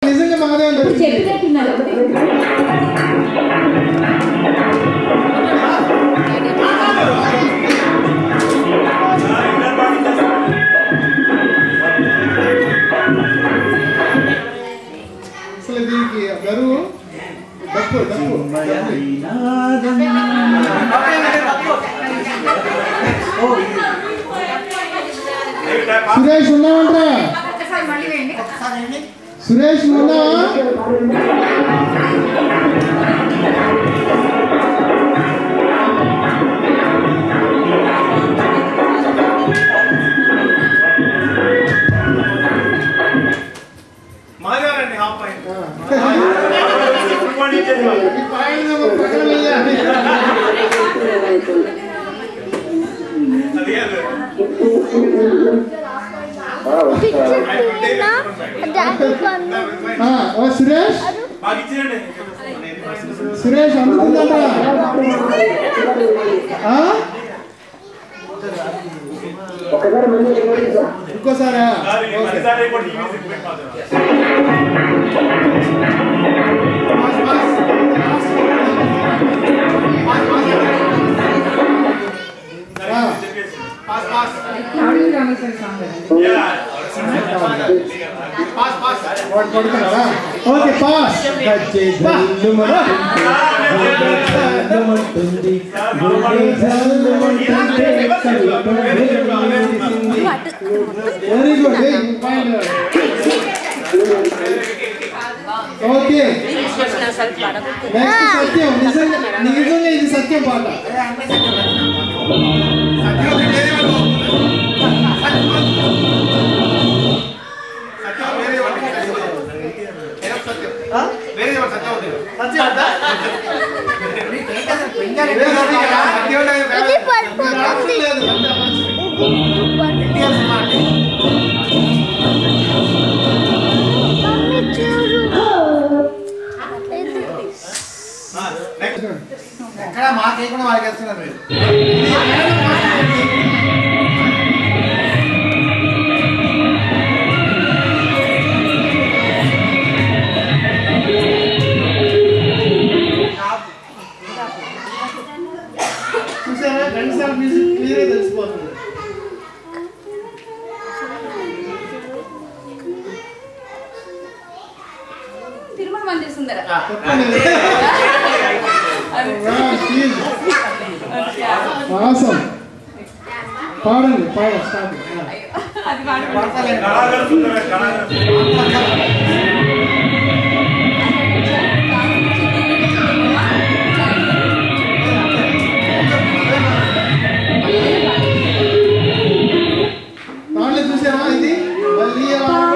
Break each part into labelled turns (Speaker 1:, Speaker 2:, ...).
Speaker 1: నిజంగా మహాదేవన్
Speaker 2: చెప్పినట్టున్నారు
Speaker 1: అసలు దీనికి గరువు డప్పు సురేష్ ఉన్నావంట్రా సురేష్ ఉన్నావా సురేష్ సురేష్ అందుతుందా ఇంకోసారా okay pass very good okay next Satyam నిజంగా ఇది సత్యం పాట
Speaker 3: ఎక్కడ మాకేకుండా వాళ్ళకి వేస్తున్నారు మీరు
Speaker 1: చూసారా రెండుసార్లు మ్యూజిక్ క్లియర్ తెలిసిపోతుంది
Speaker 2: తిరుమల మందిర్ సుందర
Speaker 1: awesome పాడండి స్టార్ట్
Speaker 2: అది పాడండి
Speaker 1: దాంట్లో చూసావా ఇది మళ్ళీ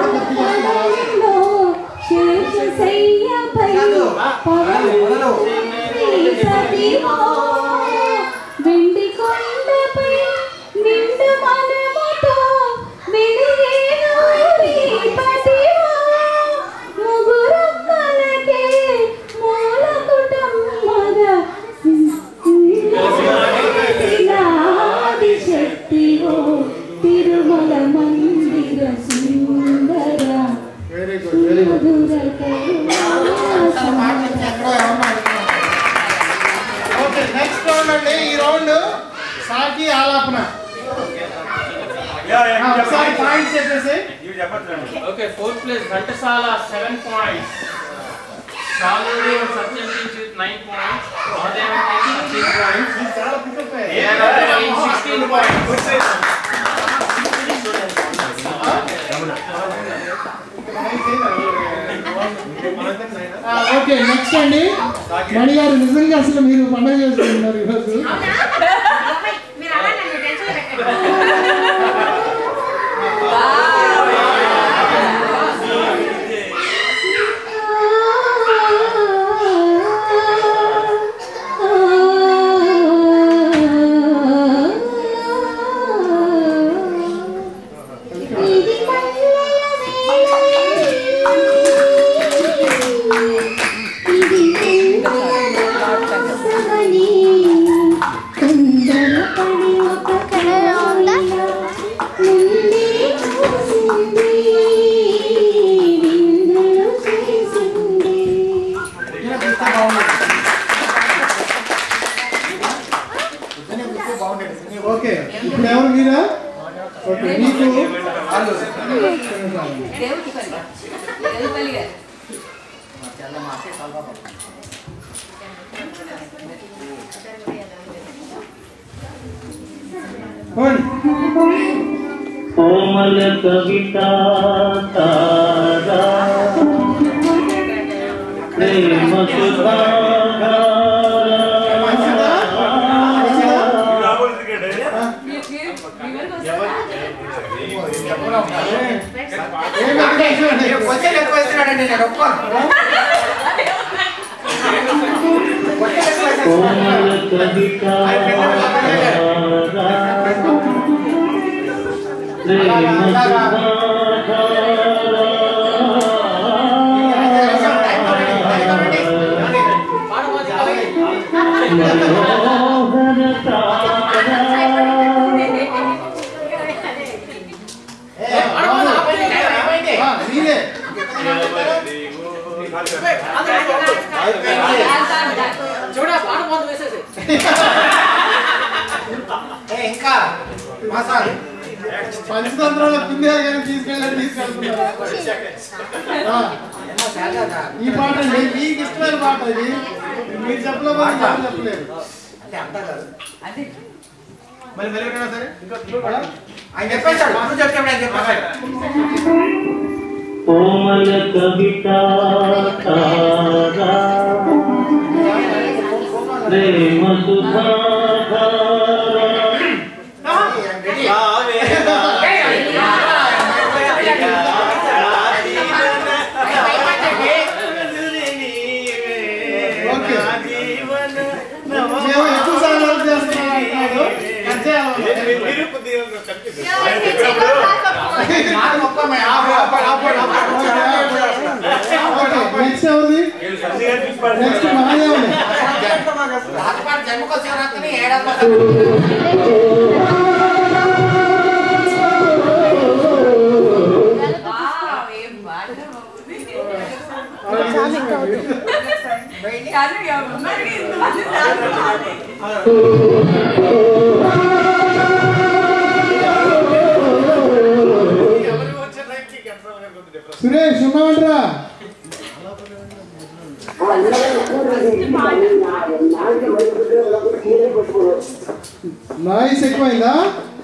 Speaker 2: వెండి కొండపై నిండు మనముతో వెలిగేను దీపదివో ముగురమ్మలకే మూల కుటుంబద నాది శక్తివో తిరుమల మందిర సుందర
Speaker 1: very good okay next round అండి ఈ రౌండ్ సాకి ఆలాపన ఒకసారి పాయింట్స్ చెప్పేసి
Speaker 4: okay fourth place Ghantasala 7 points Chaluru Satyam 9 points Mahadevan 13 points
Speaker 1: చాలా పికప్
Speaker 4: 16 పాయింట్స్
Speaker 1: ఓకే నెక్స్ట్ అండి మణి గారు నిజంగా అసలు మీరు పండుగ చేసుకుంటున్నారు ఈరోజు ఓకే ఇప్పుడు ఎవరు మీరా ఓకే మీకు
Speaker 5: कोमल कविता तारा प्रेम सुधा कोमल कविता
Speaker 3: ఇంకా మసాలా
Speaker 1: పంచతంత్రాల పిండియాలు కానీ తీసుకెళ్ళారు ఈ పాట మీకు ఇష్టమైన పాట ఇది మీరు చెప్పలేదు చెప్పలేదు
Speaker 3: సరే ఆయన చెప్పేశాడు
Speaker 5: कोमल कविता तारा प्रेम सुधा
Speaker 1: ఎక్కువ సార్లు చేస్తున్నారు నెక్స్ట్ ఎవరిది నెక్స్ట్ మహాదేవుని
Speaker 3: జన్మకు శివరాత్రిని ఏడాది
Speaker 1: సురేష్ ఉన్నామంటరా నాయిస్ ఎక్కువైందా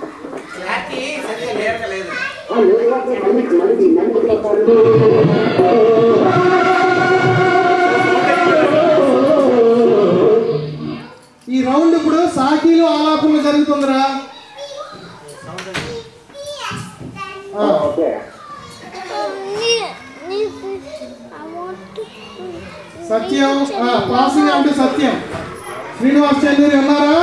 Speaker 1: ఈ రౌండ్ ఇప్పుడు సాకీలు ఆలాపనలు జరుగుతుందిరా సత్యం పాసింగ్ అంటే సత్యం శ్రీనివాస్ చంద్రి ఉన్నారా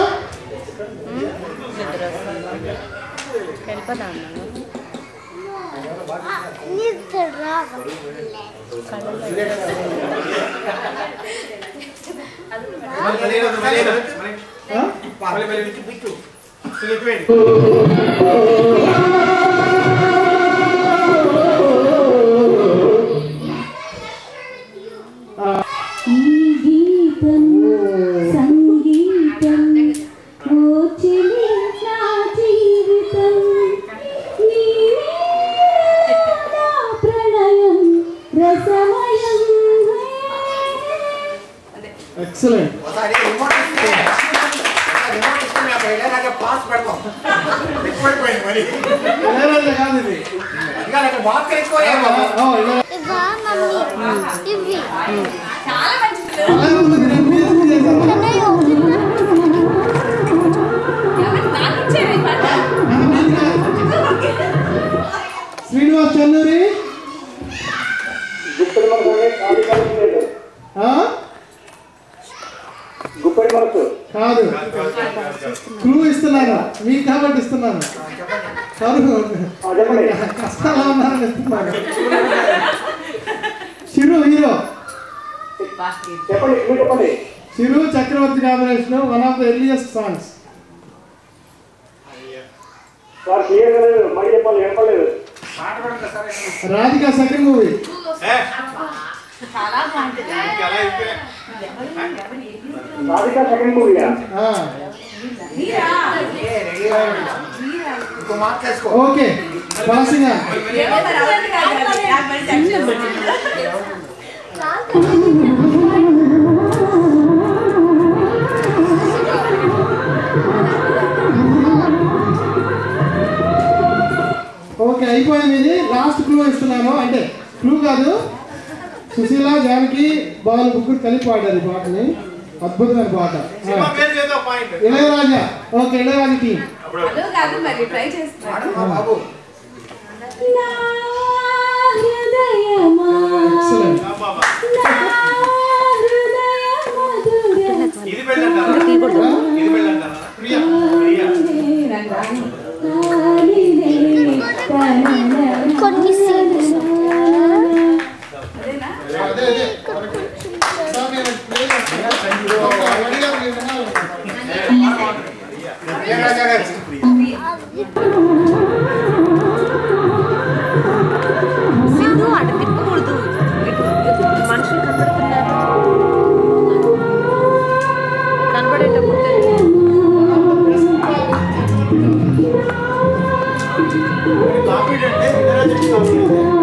Speaker 2: సంగీతం జీవితం ప్రణయం రసమయం
Speaker 1: ఎక్సలెంట్
Speaker 3: పాస్ పెడతాం ఎక్కువైపోయింది మరి
Speaker 1: కాదు ఇది
Speaker 3: ఇంకా నాకు మార్కులు ఎక్కువ
Speaker 1: శ్రీనివాస్ చందూరి
Speaker 5: గుప్పడి మనసు
Speaker 1: కాదు క్లూ ఇస్తున్నాను మీకు కాబట్టి ఇస్తున్నాను కష్టాలు ఉన్నారని ఇస్తున్నాను చిరు హీరో
Speaker 5: చెప్పండి చెప్పండి
Speaker 1: Chiru Chakravarthy combination one of the earliest songs
Speaker 5: sir clear లేదు మళ్ళీ చెప్పాలి వినపడలేదు
Speaker 1: రాధిక సెకండ్ మూవీ
Speaker 6: చాలా బాగుంటుంది.
Speaker 5: రాధిక సెకండ్ మూవీయా?
Speaker 3: ఇంకో మార్క్ వేసుకో.
Speaker 1: ఓకే బాసిగా ఓకే అయిపోయింది. ఇది లాస్ట్ క్లూ ఇస్తున్నాను, అంటే క్లూ కాదు, సుశీల జానకి బాలు ముగ్గురు కలిపి పాడారు ఈ పాటని. అద్భుతమైన పాట. ఇళయరాజా. Okay Ilaiyaraaja team.
Speaker 6: కాదు మరి ట్రై చేస్తాను
Speaker 3: బాబు.
Speaker 2: నా హృదయమా
Speaker 1: ఎక్సలెంట్.
Speaker 2: నా హృదయమధుర
Speaker 3: ఇది పెళ్ళంటారా? ఇది పెళ్ళంటారా? ప్రియా.
Speaker 2: కొన్ని
Speaker 1: అదే అదే సార్ నేను ప్లే చేస్తాను. రెడీగా ఉన్నారు.
Speaker 3: ఇళయరాజా గారు.
Speaker 6: సింధు అటు తిప్పకూడదు, మనుషులు కనబడుతున్నారు, కనబడేటప్పుడు
Speaker 3: కాపీ అంటే ఇళయరాజా కాపీ.